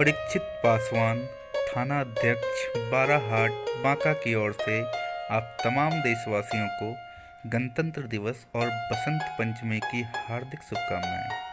परीक्षित पासवान, थाना अध्यक्ष, बाराहाट, बांका की ओर से आप तमाम देशवासियों को गणतंत्र दिवस और बसंत पंचमी की हार्दिक शुभकामनाएं।